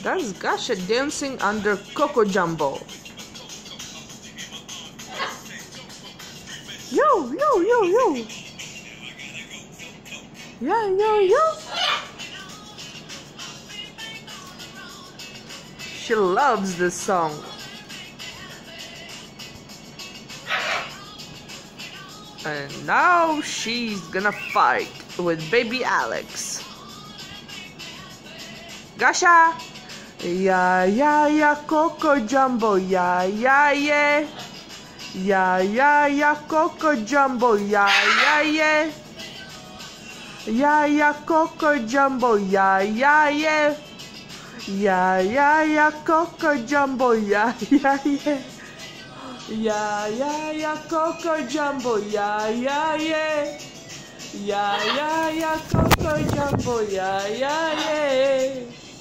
That's Gasha dancing under Coco Jumbo. Yo, yo, yo, yo. Yeah, yo, yo. She loves this song. And now she's gonna fight with baby Alex. Gasha! Yeah, yeah, yeah, Coco Jumbo, yeah, yeah, yeah. Yeah, yeah, yeah, Coco Jumbo, yeah, yeah, yeah. Yeah, yeah, Coco Jumbo, yeah, yeah, yeah. Yeah, yeah, yeah, Coco Jumbo, yeah, yeah, yeah. Yeah, yeah, yeah, Coco Jumbo, yeah, yeah, yeah. Yeah, yeah, yeah, Coco Jumbo, yeah, yeah, yeah.